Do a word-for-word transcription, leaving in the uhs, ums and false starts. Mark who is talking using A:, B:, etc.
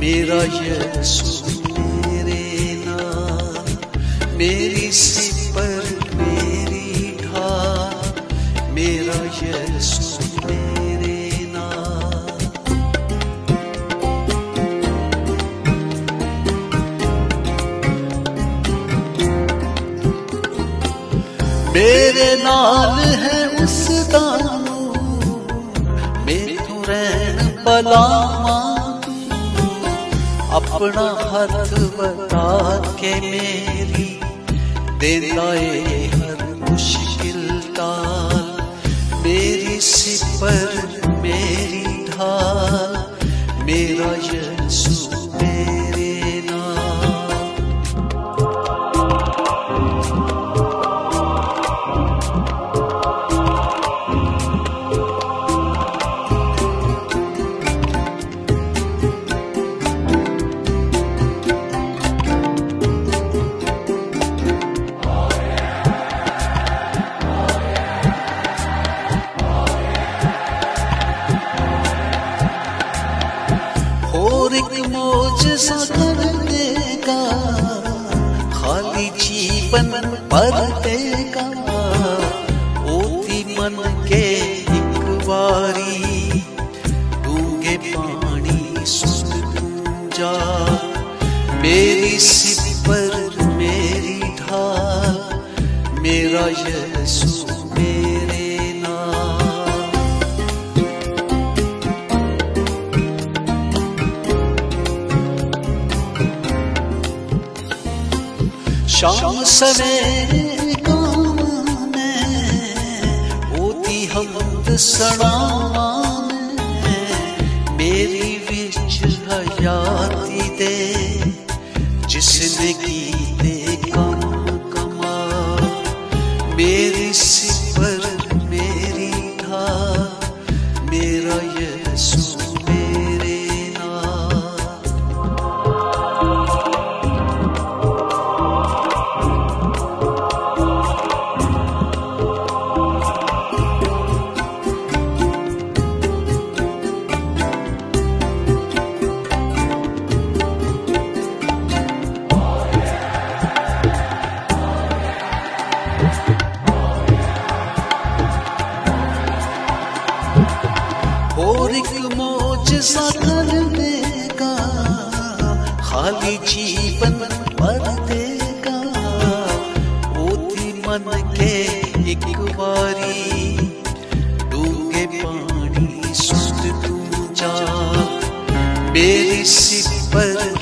A: मेरा यीशु मेरे नाल, मेरी सिपर मेरी ढाल, मेरा यीशु मेरे नाल। मेरे नाल है उसदा मैनू रैन बलावां, अपना हथ बता के मेरी देंदा ए हर मुश्किल टाल, मेरी सिपर मेरी ढाल, मेरा यीशु मेरे नाल। और एक मौजज़ा कर देगा, खाली जीवन भर देगा, ओती मन के एक बारी, डूंगे पानी सुन तू जा, मेरी सिपर मेरी ढाल, मेरा यीशु मेरे नाल। शाम सवेरे काम में होती हमद सड़ावा में, मेरी विच हयाती दे जिसने कीते कम कमा, मेरी सिपर मेरी ढाल, मेरा यीशु मेरे नाल। और एक मौजज़ा कर देगा, खाली जीवन भर देगा, ओती मन के एक बारी, डूंगे पानी सुन तू जा, मेरी सिपर